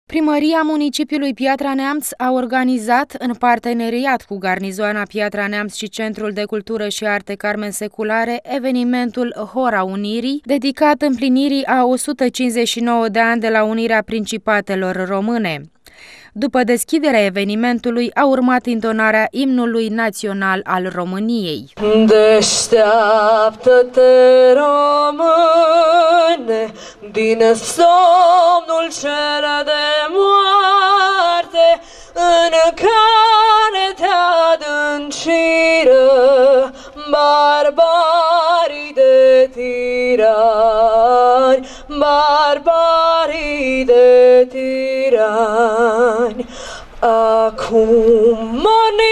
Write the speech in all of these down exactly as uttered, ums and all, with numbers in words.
Primăria municipiului Piatra Neamț a organizat, în parteneriat cu Garnizoana Piatra Neamț și Centrul de Cultură și Arte Carmen Seculare, evenimentul Hora Unirii, dedicat împlinirii a o sută cincizeci și nouă de ani de la unirea Principatelor Române. După deschiderea evenimentului a urmat intonarea imnului național al României. Deșteaptă-te, române, din somnul cel de moarte, în care te adânciră barbarii de tirani, barbarii de tirani. Acum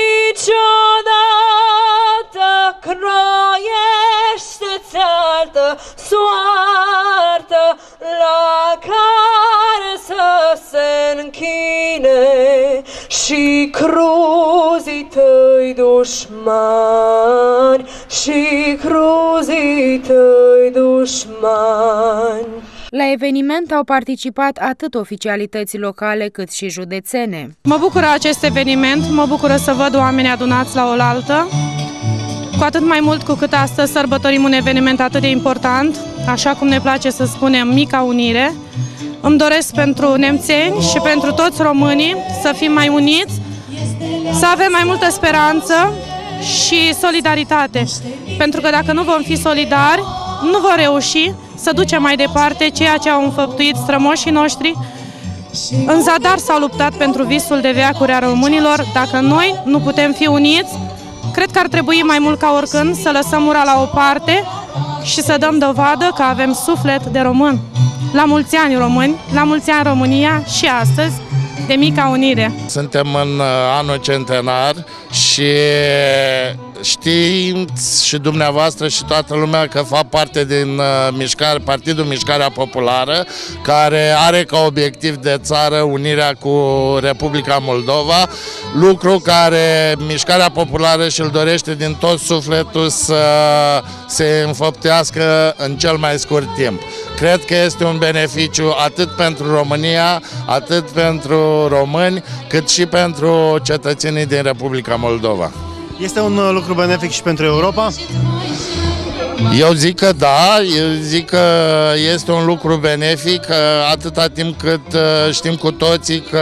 niciodată croiește-ți altă soartă la care să se închine și cruzii tăi dușmani, și cruzii tăi dușmani. La eveniment au participat atât oficialități locale cât și județene. Mă bucură acest eveniment, mă bucură să văd oameni adunați la oaltă, cu atât mai mult cu cât astăzi sărbătorim un eveniment atât de important, așa cum ne place să spunem, Mica Unire. Îmi doresc pentru nemțeni și pentru toți românii să fim mai uniți, să avem mai multă speranță și solidaritate, pentru că dacă nu vom fi solidari, nu vom reuși să ducem mai departe ceea ce au înfăptuit strămoșii noștri. În zadar s-au luptat pentru visul de veacuri a românilor. Dacă noi nu putem fi uniți, cred că ar trebui mai mult ca oricând să lăsăm ura la o parte și să dăm dovadă că avem suflet de român. La mulți ani români, la mulți ani România și astăzi de Mica Unire. Suntem în anul centenar și știți și dumneavoastră și toată lumea că fac parte din mișcare, Partidul Mișcarea Populară, care are ca obiectiv de țară unirea cu Republica Moldova, lucru care Mișcarea Populară și-l dorește din tot sufletul să se înfăptuiască în cel mai scurt timp. Cred că este un beneficiu atât pentru România, atât pentru români, cât și pentru cetățenii din Republica Moldova. Este un lucru benefic și pentru Europa? Eu zic că da, eu zic că este un lucru benefic atâta timp cât știm cu toții că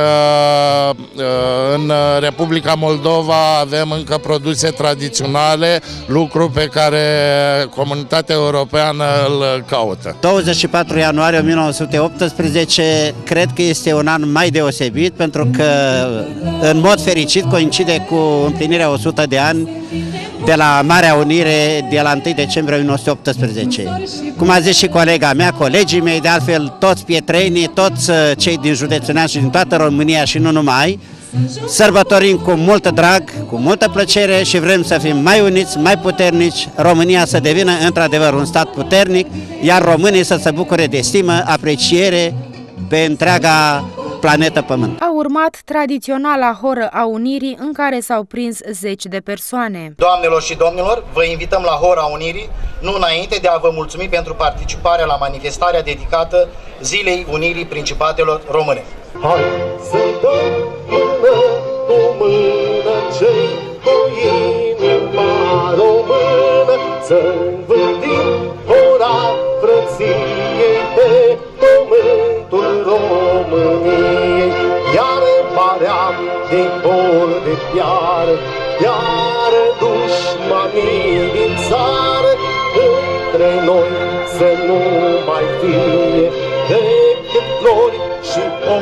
în Republica Moldova avem încă produse tradiționale, lucru pe care comunitatea europeană îl caută. douăzeci și patru ianuarie o mie nouă sute optsprezece cred că este un an mai deosebit pentru că în mod fericit coincide cu împlinirea o sută de ani de la Marea Unire de la întâi decembrie o mie nouă sute optsprezece. Cum a zis și colega mea, colegii mei, de altfel toți pietreni, toți cei din județul Neamț și din toată România și nu numai, sărbătorim cu mult drag, cu multă plăcere și vrem să fim mai uniți, mai puternici, România să devină într-adevăr un stat puternic, iar românii să se bucure de stimă, apreciere pe întreaga planetă Pământ. A urmat tradiționala Horă a Unirii, în care s-au prins zeci de persoane. Doamnelor și domnilor, vă invităm la Hora Unirii, nu înainte de a vă mulțumi pentru participarea la manifestarea dedicată Zilei Unirii Principatelor Române. Hai să dăm mână cu mână cei cu inima română, să învârtim ora frăției pe pământul României. Iar paream de bor de piară, iar dușmanii din țară, între noi să nu mai fie decât flori și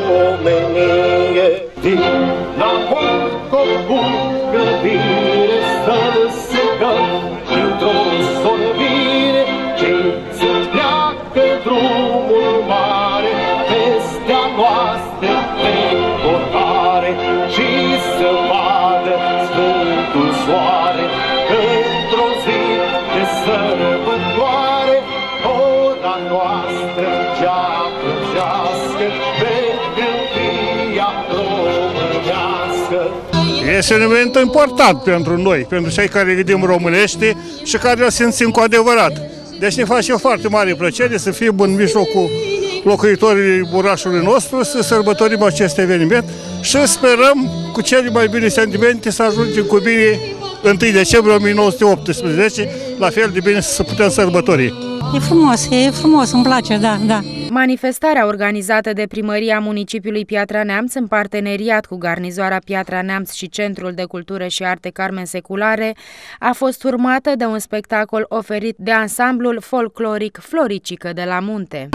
omenie. Din la Moscov cu grăbire să-l sugăm dintr-o sorbire, cei să pleacă drumul mare pestea noastră pe hotare și să vadă sfântul soare că într-o zi de sărbătoare ora noastră cea plăcească pe câmpia românească. Este un eveniment important pentru noi, pentru cei care gândim românește și care îl simțim cu adevărat. Deci ne face o foarte mare plăcere să fim în mijlocul locuitorii orașului nostru să sărbătorim acest eveniment și sperăm cu cele mai bine sentimente să ajungem cu bine întâi decembrie o mie nouă sute optsprezece, la fel de bine să putem sărbători. E frumos, e frumos, îmi place, da, da. Manifestarea organizată de Primăria Municipiului Piatra Neamț în parteneriat cu Garnizoara Piatra Neamț și Centrul de Cultură și Arte Carmen Seculare a fost urmată de un spectacol oferit de ansamblul folcloric Floricică de la Munte.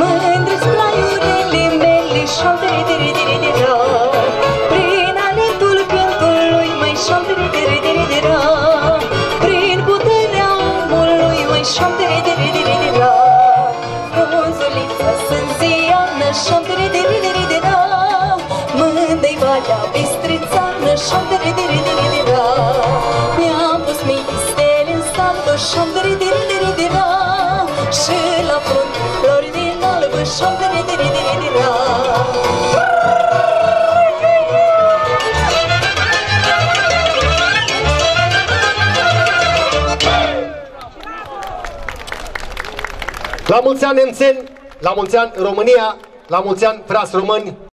Prin alintul cântului mai prin puterea omului mai mândei valea bistrițană, șom-de-ri-de-ri-de-ri-de-ra. Mi-am pus mii stele în salvă, șom-de-ri-de-ri-de-ri-de-ra. Și la frunte flori din albă, șom-de-ri-de-ri-de-ri-de-ra. La mulți ani, nemțeni, la mulți ani, România, la mulți ani, frați români!